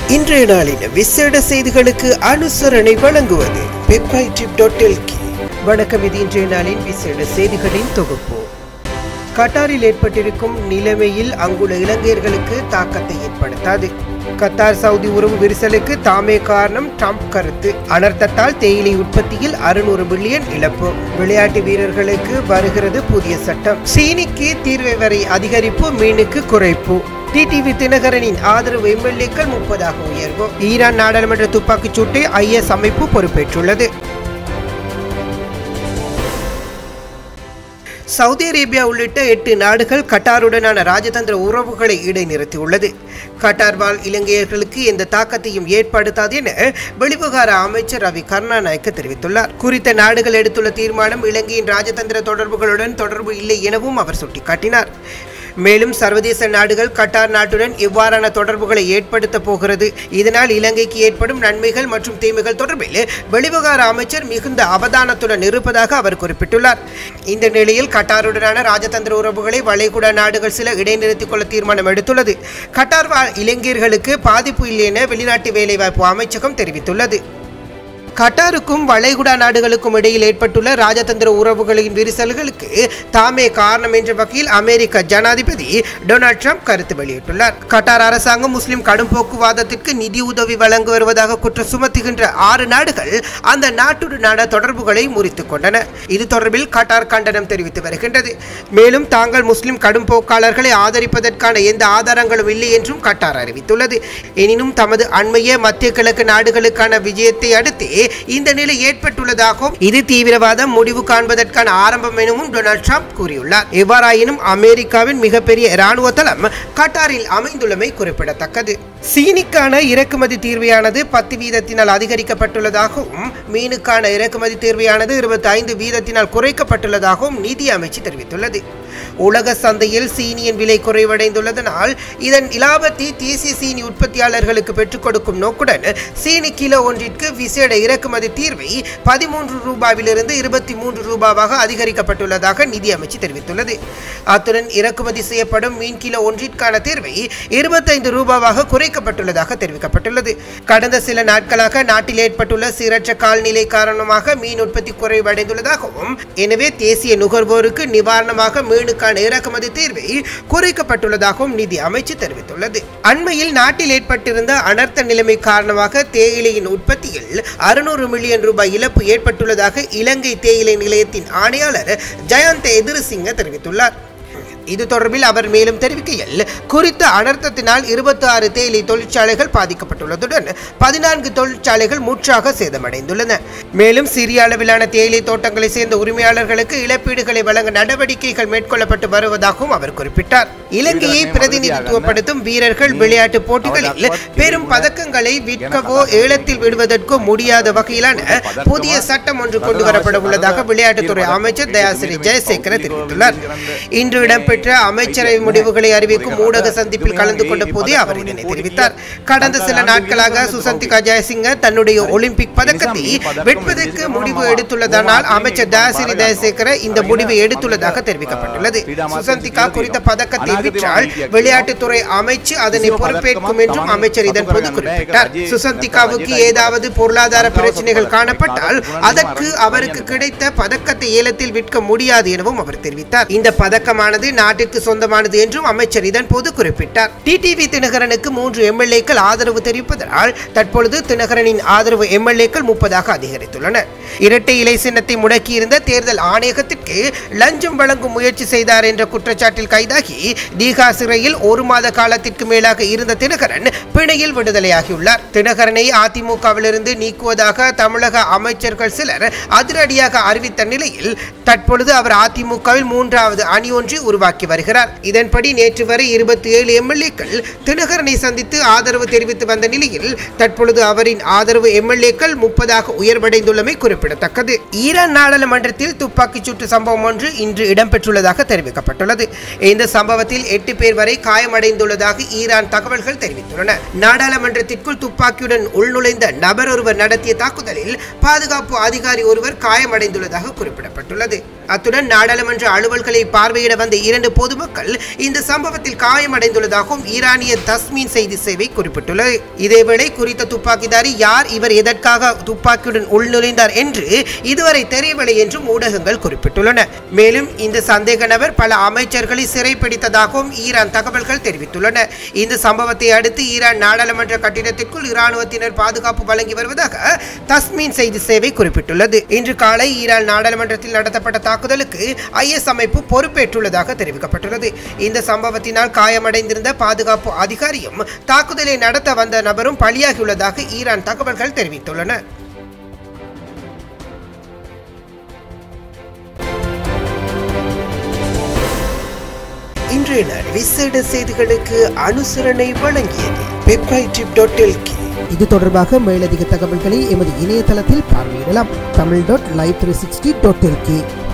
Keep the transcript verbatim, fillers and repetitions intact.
இன்றைய நாளின் விசேட செய்திகளுக்கு அனுசரணை வழங்குவது பெப்பைடிப் டாட் எல்கே. வணக்கம், இது இன்றைய நாளின் விசேட செய்திகளின் தொகுப்பு. கட்டாரில் ஏற்பட்டிருக்கும் நிலைமையில் அங்குள்ள இலங்கையர்களுக்கு தாக்கத்தை ஏற்படுத்தாது. கத்தார் சவுதி உறவு விரிசலுக்கு தாமே காரணம் ட்ரம்ப் கருத்து. அனர்த்தத்தால் தேயிலை உற்பத்தியில் அறுநூறு பில்லியன் இழப்பு. விளையாட்டு வீரர்களுக்கு வருகிறது புதிய சட்டம். சீனிக்கு தீர்வை வரை அதிகரிப்பு, மீனுக்கு குறைப்பு. டிடிவி தினகரனின் ஆதரவு எம்எல்ஏக்கள் முப்பதாக உயர்வு. ஈரான் நாடாளுமன்ற துப்பாக்கிச் சூட்டை ஐஎஸ் அமைப்பு பொறுப்பேற்றுள்ளது. சவுதி அரேபியா உள்ளிட்ட எட்டு நாடுகள் கட்டாருடனான ராஜதந்திர உறவுகளை இடைநிறுத்தியுள்ளது. கட்டார் வாழ் இலங்கையர்களுக்கு எந்த தாக்கத்தையும் ஏற்படுத்தாது என வெளிவிவகார அமைச்சர் ரவி கருணாநாயக்க தெரிவித்துள்ளார். குறித்த நாடுகள் எடுத்துள்ள தீர்மானம் இலங்கையின் ராஜதந்திர தொடர்புகளுடன் தொடர்பு இல்லை எனவும் அவர் சுட்டிக்காட்டினார். மேலும் சர்வதேச நாடுகள் கட்டார் நாட்டுடன் எவ்வாறான தொடர்புகளை ஏற்படுத்த போகிறது, இதனால் இலங்கைக்கு ஏற்படும் நன்மைகள் மற்றும் தீமைகள் தொடர்பில் வெளிவிவகார அமைச்சர் மிகுந்த அவதானத்துடன் இருப்பதாக அவர் குறிப்பிட்டுள்ளார். இந்த நிலையில் கட்டாருடனான ராஜதந்திர உறவுகளை வளைகுடா நாடுகள் சில இடைநிறுத்திக் கொள்ள தீர்மானம் எடுத்துள்ளது. கட்டார் வாழ் இலங்கையர்களுக்கு பாதிப்பு இல்லை என வெளிநாட்டு வேலைவாய்ப்பு அமைச்சகம் தெரிவித்துள்ளது. கட்டாருக்கும் வளைகுடா நாடுகளுக்கும் இடையில் ஏற்பட்டுள்ள ராஜதந்திர உறவுகளின் விரிசல்களுக்கு தாமே காரணம் என்ற வகையில் அமெரிக்க ஜனாதிபதி டொனால்ட் ட்ரம்ப் கருத்து வெளியிட்டுள்ளார். கட்டார் அரசாங்கம் முஸ்லிம் கடும் போக்குவாதத்திற்கு நிதி உதவி வழங்கி வருவதாக குற்றம் சுமத்துகின்ற ஆறு நாடுகள் அந்த நாட்டுடனான தொடர்புகளை முறித்துக் கொண்டன. இது தொடர்பில் கட்டார் கண்டனம் தெரிவித்து வருகின்றது. மேலும் தாங்கள் முஸ்லிம் கடும் போக்காளர்களை ஆதரிப்பதற்கான எந்த ஆதாரங்களும் இல்லை என்றும் கட்டார் அறிவித்துள்ளது. எனினும் தமது அண்மைய மத்திய கிழக்கு நாடுகளுக்கான விஜயத்தை அடுத்து இந்த நிலை ஏற்பட்டுள்ளதாகவும் இது தீவிரவாதம் முடிவு காண்பதற்கான ஆரம்பம் எனவும் டொனால்ட் ட்ரம்ப் கூறியுள்ளார். எவ்வாறாயினும் அமெரிக்காவின் மிகப்பெரிய இராணுவ தளம் கட்டாரில் அமைந்துள்ளமை குறிப்பிடத்தக்கது. சீனிக்கான இறக்குமதி தீர்வையானது பத்து வீதத்தினால் அதிகரிக்கப்பட்டுள்ளதாகவும் மீனுக்கான இறக்குமதி தீர்வையானது இருபத்தி ஐந்து வீதத்தினால் குறைக்கப்பட்டுள்ளதாகவும் நிதி அமைச்சு தெரிவித்துள்ளது. உலக சந்தையில் சீனியின் விலை குறைவடைந்துள்ளதனால் இதன் இலாபத்தை தேசிய சீனி உற்பத்தியாளர்களுக்கு பெற்றுக் கொடுக்கும் நோக்குடன் சீனி கிலோ ஒன்றிற்கு விசேட இறக்குமதி தீர்வை பதிமூன்று ரூபாவிலிருந்து இருபத்தி மூன்று ரூபாவாக அதிகரிக்கப்பட்டுள்ளதாக நிதி அமைச்சு தெரிவித்துள்ளது. அத்துடன் இறக்குமதி செய்யப்படும் மீன் கிலோ ஒன்றிற்கான தீர்வை இருபத்தைந்து ரூபாவாக குறைக்கப்பட்டுள்ளதாக தெரிவிக்கப்பட்டுள்ளது. கடந்த சில நாட்களாக நாட்டில் ஏற்பட்டுள்ள சீரற்ற கால்நிலை காரணமாக மீன் உற்பத்தி குறைவடைந்துள்ளதாகவும் எனவே தேசிய நுகர்வோருக்கு நிவாரணமாக மீனுக்கான இறக்குமதி தீர்வை குறைக்கப்பட்டுள்ளதாகவும் நிதி அமைச்சு தெரிவித்துள்ளது. அண்மையில் நாட்டில் ஏற்பட்டிருந்த அனர்த்த நிலைமை காரணமாக தேயிலையின் உற்பத்தியில் அறுநூறு மில்லியன் ரூபாய் இழப்பு ஏற்பட்டுள்ளதாக இலங்கை தேயிலை நிலையத்தின் ஆணையாளர் ஜயந்த எதிரிசிங்க தெரிவித்துள்ளார். இது தொடர்பில் அவர் மேலும் தெரிவிக்கையில், குறித்த அனர்த்தத்தினால் இருபத்தி ஆறு தேயிலை தொழிற்சாலைகள் பாதிக்கப்பட்டுள்ளதுடன் பதினான்கு தொழிற்சாலைகள் முற்றாக சேதமடைந்துள்ளன. மேலும் சிறிய அளவிலான தேயிலை தோட்டங்களை சேர்ந்த உரிமையாளர்களுக்கு இழப்பீடுகளை வழங்க நடவடிக்கைகள் மேற்கொள்ளப்பட்டு வருவதாகவும் அவர் குறிப்பிட்டார். இலங்கையை பிரதிநிதித்துவப்படுத்தும் வீரர்கள் விளையாட்டு போட்டிகளில் பெரும் பதக்கங்களை விற்கவோ ஏலத்தில் விடுவதற்கோ முடியாத வகையிலான புதிய சட்டம் ஒன்று கொண்டு வரப்பட உள்ளதாக விளையாட்டுத்துறை அமைச்சர் தயாசிறி ஜெயசேகர தெரிவித்துள்ளார். இன்று இடம்பெற்ற அமைச்சரவை முடிவுகளை அறிவிக்கும் ஊடக சந்திப்பில் கலந்து கொண்ட போதே அவர் இதனை தெரிவித்தார். கடந்த சில நாட்களாக சுசந்திகா ஜெயசிங்க தன்னுடைய ஒலிம்பிக் பதக்கத்தை வெட்பதற்கு முடிவு எடுத்துள்ளதனால் அமைச்சர் தயாசிறி ஜெயசேகர இந்த முடிவை எடுத்துள்ளதாக தெரிவிக்கப்பட்டுள்ளது. சுசந்திகா குறித்த பதக்கத்தை விற்றால் விளையாட்டுத்துறை அமைச்சு அதனை பொறுப்பேற்கும் என்றும் அமைச்சர் இதன் போது குறிப்பிட்டார். சுசந்திகாவுக்கு ஏதாவது பொருளாதார பிரச்சனைகள் காணப்பட்டால் அதற்கு அவருக்கு கிடைத்த பதக்கத்தை ஏலத்தில் விற்க முடியாது எனவும் அவர் தெரிவித்தார். இந்த பதக்கமானது நாட்டிற்கு சொந்தமானது என்றும் அமைச்சர் இதன் போது குறிப்பிட்டார். டிடிவி தினகரனுக்கு மூன்று எம்எல்ஏக்கள் ஆதரவு தெரிவிப்பதனால் தற்பொழுது தினகரனின் ஆதரவு எம்எல்ஏக்கள் முப்பதாக அதிகரித்துள்ளன. இரட்டை இலை சின்னத்தை முடக்கியிருந்த தேர்தல் ஆணையகத்திற்கு லஞ்சம் வழங்கும் முயற்சி செய்தார் என்ற குற்றச்சாட்டில் கைதாகி தீகா சிறையில் ஒரு மாத காலத்திற்கு மேலாக இருந்த தினகரன் பிணையில் விடுதலையாகியுள்ளார். தினகரனை அதிமுகவிலிருந்து நீக்குவதாக தமிழக அமைச்சர்கள் சிலர் அதிரடியாக அறிவித்த நிலையில் தற்பொழுது அவர் அதிமுகவில் மூன்றாவது அணி ஒன்று உருவாக்கி வருகிறார். இதன்படி நேற்று வரை இருபத்தி ஏழு எம்எல்ஏக்கள் தினகரனை சந்தித்து ஆதரவு தெரிவித்து வந்த நிலையில் தற்பொழுது அவரின் ஆதரவு எம்எல்ஏக்கள் முப்பதாக உயர்வடைந்துள்ளமை குறிப்பிடத்தக்கது. ஈரான் நாடாளுமன்றத்தில் துப்பாக்கிச் சூட்டு சம்பவம் ஒன்று இன்று இடம்பெற்றுள்ளதாக தெரிவிக்கப்பட்டுள்ளது. இந்த சம்பவத்தில் எட்டு பேர் வரை காயமடைந்துள்ளதாக ஈரான் தகவல்கள் தெரிவித்துள்ளன. நாடாளுமன்றத்திற்குள் துப்பாக்கியுடன் உள்நுழைந்த நபர் ஒருவர் நடத்திய தாக்குதலில் பாதுகாப்பு அதிகாரி ஒருவர் காயமடைந்துள்ளதாக குறிப்பிடப்பட்டுள்ளது. அத்துடன் நாடாளுமன்ற அலுவல்களை பார்வையிட வந்த இரண்டு இரண்டு பொதுமக்கள் இந்த சம்பவத்தில் காயமடைந்துள்ளதாகவும் ஈரானிய தஸ்மீன் செய்தி சேவை குறிப்பிட்டுள்ளது. இதேவேளை குறித்த துப்பாக்கிதாரி யார், இவர் எதற்காக துப்பாக்கியுடன் உள்நுழைந்தார் என்று இதுவரை தெரியவில்லை என்றும் ஊடகங்கள் குறிப்பிட்டுள்ளன. மேலும் இந்த சந்தேக நபர் பல அமைச்சர்களை சிறைப்பிடித்ததாகவும் ஈரான் தகவல்கள் தெரிவித்துள்ளன. இந்த சம்பவத்தை அடுத்து ஈரான் நாடாளுமன்ற கட்டிடத்திற்குள் இராணுவத்தினர் பாதுகாப்பு வழங்கி வருவதாக தஸ்மீன் செய்தி சேவை குறிப்பிட்டுள்ளது. இன்று காலை ஈரான் நாடாளுமன்றத்தில் நடத்தப்பட்ட தாக்குதலுக்கு ஐ எஸ் அமைப்பு பொறுப்பேற்றுள்ளதாக தெரிவிக்கப்பட்டுள்ளது. இந்த சம்பவத்தினால் காயமடைந்திருந்த பாதுகாப்பு அதிகாரியும் தாக்குதலை நடத்த வந்த நபரும் பலியாகியுள்ளதாக ஈரான் தகவல்கள் தெரிவித்துள்ளன. இன்றைய நாள் விசேட செய்திகளுக்கு அனுசரணை வழங்கியது வெப்ரைட்டிப் டாட் எல்கே. இது தொடர்பாக மேலதிக தகவல்களை எமது இணையதளத்தில் பார்வையிடலாம். Tamil dot live three sixty dot L K.